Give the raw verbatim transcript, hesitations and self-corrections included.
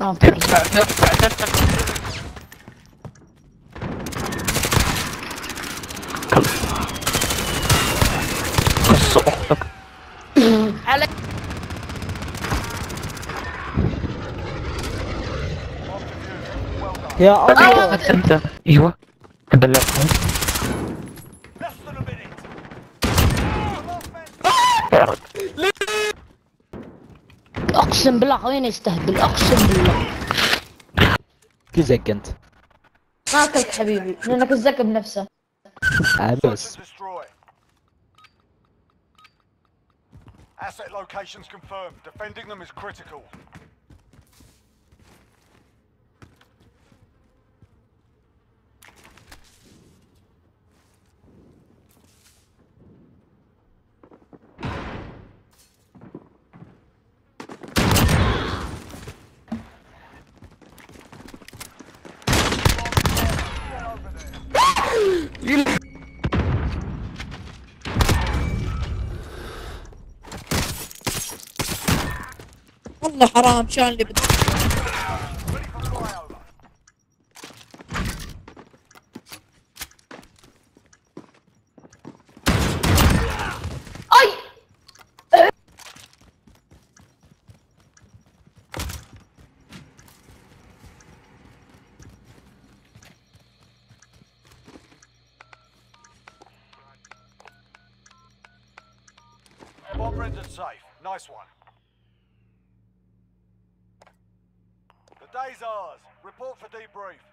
اه طيب. قص اختك. على يا الله. انت انت ايوه بلغهم. اقسم بالله وين يستهبل، اقسم بالله. كيزك انت ما اكلك حبيبي لانك الزك بنفسه. عبس. Asset locations confirmed. Defending them is critical. والله حرام شان اللي بدي. اي Bomb rendered safe. Nice one. The day's ours. Report for debrief.